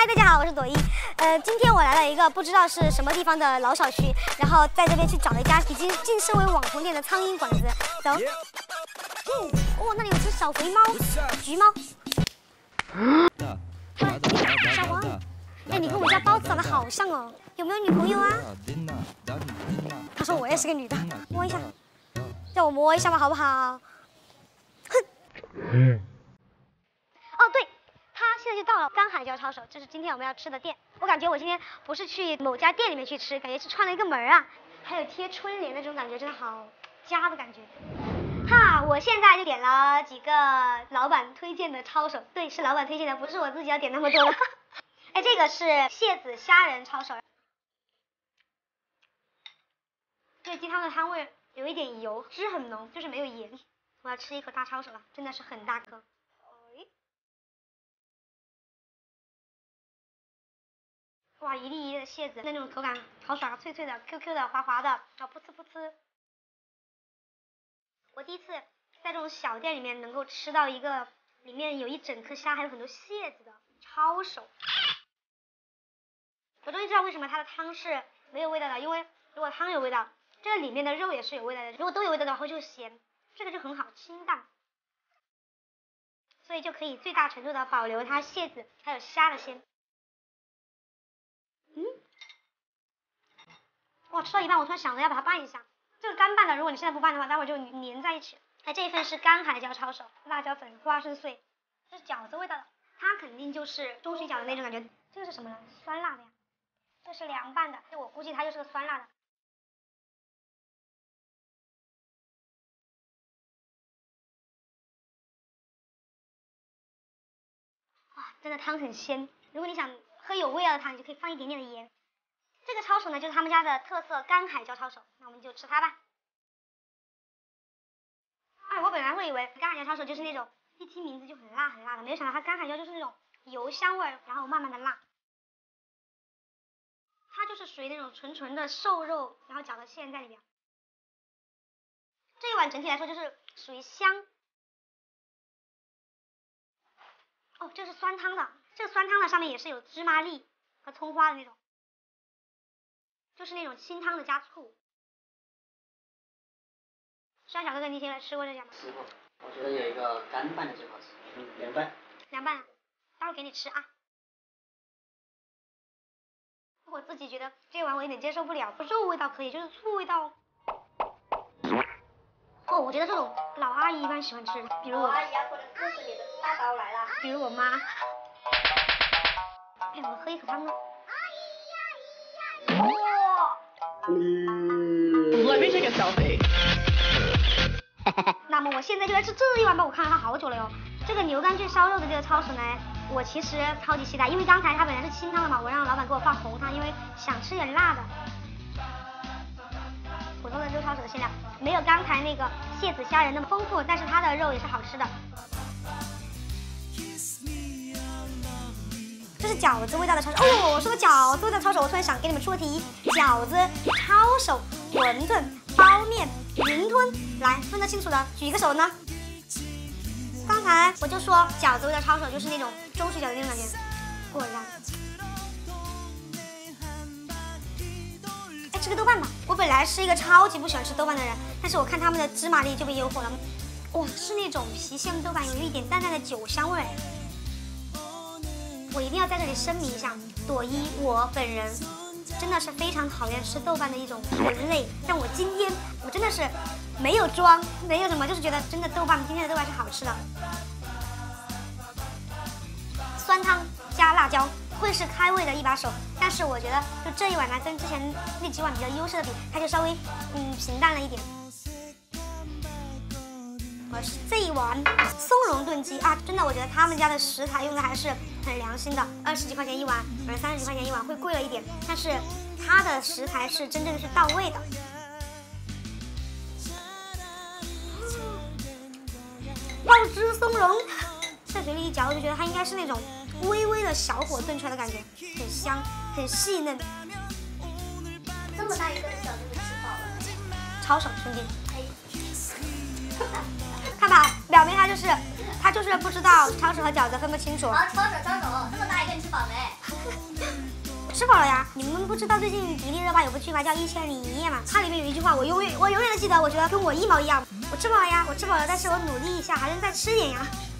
嗨，大家好，我是朵依。今天我来了一个不知道是什么地方的老小区，然后在这边去找了一家已经晋升为网红店的苍蝇馆子。走。哦，那里有只小肥猫，橘猫。小王，哎，你跟我家包子长得好像哦，有没有女朋友啊？他说我也是个女的，摸一下，让我摸一下嘛，好不好？哼。哦，对。现在就到了干海椒抄手，这是今天我们要吃的店。我感觉我今天不是去某家店里面去吃，感觉是串了一个门啊，还有贴春联的这种感觉，真的好家的感觉。哈，我现在就点了几个老板推荐的抄手，对，是老板推荐的，不是我自己要点那么多的。哎，这个是蟹子虾仁抄手，这个鸡汤的汤味有一点油，汁很浓，就是没有盐。我要吃一口大抄手了，真的是很大颗。哇，一粒一粒的蟹子，那种口感好爽啊，脆脆的 ，Q Q 的，滑滑的，然后噗呲噗呲。我第一次在这种小店里面能够吃到一个里面有一整颗虾，还有很多蟹子的抄手。我终于知道为什么它的汤是没有味道的，因为如果汤有味道，这个里面的肉也是有味道的，如果都有味道的话就咸，这个就很好，清淡，所以就可以最大程度的保留它蟹子还有虾的鲜。哇，吃到一半我突然想着要把它拌一下，这个干拌的，如果你现在不拌的话，待会儿就粘在一起。哎，这一份是干海椒抄手，辣椒粉、花生碎，这是饺子味道的，它肯定就是中水饺的那种感觉。这个是什么呢？酸辣的呀，这是凉拌的，这我估计它就是个酸辣的。哇，真的汤很鲜，如果你想喝有味道的汤，你就可以放一点点的盐。这个抄手呢，就是他们家的特色干海椒抄手，那我们就吃它吧。哎，我本来会以为干海椒抄手就是那种一听名字就很辣很辣的，没有想到它干海椒就是那种油香味，然后慢慢的辣。它就是属于那种纯纯的瘦肉，然后搅的馅在里边。这一碗整体来说就是属于香。哦，这是酸汤的，这个酸汤的上面也是有芝麻粒和葱花的那种。就是那种清汤的加醋。山小哥哥，你以前来吃过这家吗？ 吃过，我觉得有一个干拌的最好吃。凉拌。 凉拌，待会儿给你吃啊。我自己觉得这碗我有点接受不了，肉味道可以，就是醋味道。哦，我觉得这种老阿姨一般喜欢吃，比如我。老阿姨啊，或者哥哥你的大刀来了。比如我妈。哎，我喝一口汤呢。 Let me take a selfie. 那么我现在就来吃这一碗吧，我看了它好久了哟。这个牛肝菌烧肉的这个抄手呢，我其实超级期待，因为刚才它本来是清汤的嘛，我让老板给我放红汤，因为想吃点辣的。普通的肉抄手的馅料没有刚才那个蟹子虾仁那么丰富，但是它的肉也是好吃的。这是饺子味道的抄手哦，我说的饺子味道的抄手，我突然想给你们出个题：饺子、抄手、馄饨、包面、云吞，来分得清楚的举一个手呢。刚才我就说饺子味道抄手就是那种中水饺的那种感觉，果然。哎，吃个豆瓣吧，我本来是一个超级不喜欢吃豆瓣的人，但是我看他们的芝麻粒就被诱惑了。哇，是那种郫县豆瓣，有一点淡淡的酒香味。我一定要在这里声明一下，朵依我本人真的是非常讨厌吃豆瓣的一种人类，让我今天我真的是没有装，没有什么，就是觉得真的豆瓣今天的豆瓣是好吃的。酸汤加辣椒会是开胃的一把手，但是我觉得就这一碗呢，跟之前那几碗比较优势的比，它就稍微平淡了一点。这一碗松茸炖鸡啊，真的我觉得他们家的食材用的还是很良心的，20几块钱一碗，而30几块钱一碗会贵了一点，但是它的食材是真正是到位的。爆汁松茸，在嘴里一嚼，我就觉得它应该是那种微微的小火炖出来的感觉，很香，很细嫩。 这么大一个饺子就吃饱了， 抄手兄弟。看吧，表明他就是不知道抄手和饺子分不清楚。 好，抄手，这么大一个你吃饱没？ 吃饱了呀。你们不知道最近迪丽热巴有部剧吗？叫《1001夜》嘛，它里面有一句话，我永远都记得，我觉得跟我一毛一样。我吃饱了呀，我吃饱了，但是我努力一下，还能再吃点呀。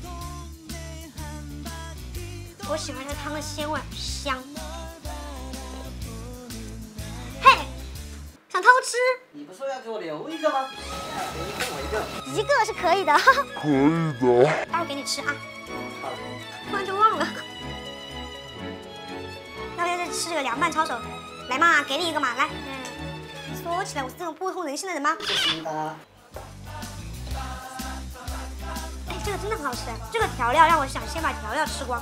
我喜欢这汤的鲜味，香。嘿，想偷吃？ 你不说要给我留一个吗？留一个我一个。 一个是可以的。可以的。待会儿给你吃啊。 好。 突然就忘了。要不要再吃这个凉拌抄手？来嘛，给你一个嘛，来。说起来，我是这种不通人性的人吗？ 谢谢的。 哎，这个真的很好吃。这个调料让我想先把调料吃光。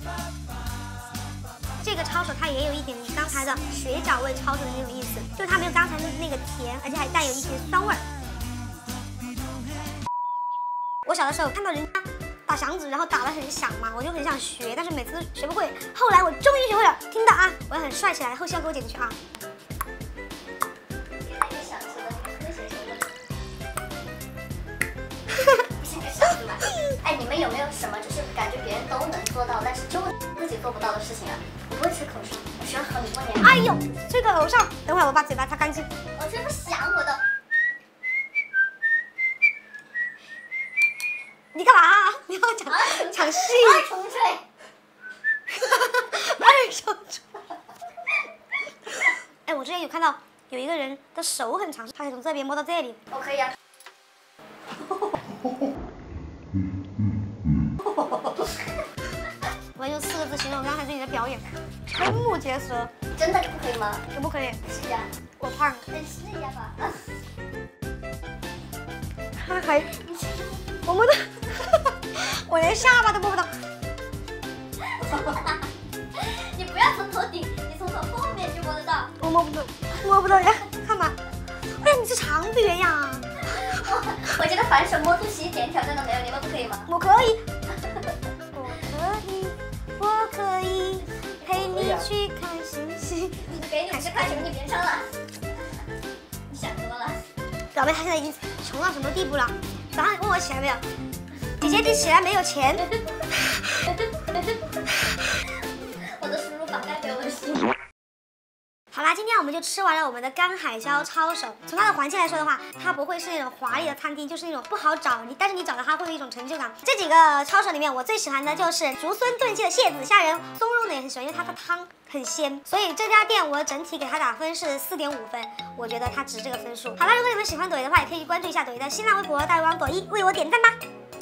这个抄手它也有一点刚才的水饺味抄手的那种意思，就是它没有刚才的那个甜，而且还带有一些酸味儿。我小的时候看到人家打响指，然后打得很响嘛，我就很想学，但是每次都学不会。后来我终于学会了，听到啊，我要很帅起来，后期要给我剪进去啊。 一个想吃的，科学成分。不是个想吃吧？哎，你们有没有什么就是感觉别人都能做到，但是就自己做不到的事情啊？我不会吃口哨，我学了很多年。 哎呦，吹口哨！等会儿我把嘴巴擦干净。 我吹不响我的。 你干嘛？你要抢戏？ 二重吹。 二重吹。哎，我之前有看到有一个人的手很长，他可以从这边摸到这里。 我可以啊。 我要用4个字形容刚才对你的表演：瞠目结舌。 真的不可以吗？ 可不可以？ 是呀。 我胖。 你试一下吧。 他还，我摸的，我连下巴都摸不到。 你不要从头顶，你从头后面就摸得到。 我摸不到，摸不到呀！看吧。哎呀，你这长腿呀！ 我觉得反手摸肚脐一点挑战都没有，你们不可以吗？ 我可以。我可以陪你去看星星。 给你吃快球，你别撑了。你想多了。 表妹她现在已经穷到什么地步了？早上问我起来没有？姐姐你起来没有钱？ 我的输入法该被我的心。 好啦，今天我们就吃完了我们的干海椒抄手。从它的环境来说的话，它不会是那种华丽的餐厅，就是那种不好找但是你找到它会有一种成就感。这几个抄手里面，我最喜欢的就是竹荪炖鸡的蟹子虾仁，松茸的也很喜欢，因为它的汤很鲜。所以这家店我整体给它打分是4.5分，我觉得它值这个分数。好啦，如果你们喜欢抖音的话，也可以去关注一下抖音的新浪微博大胃王朵一，为我点赞吧。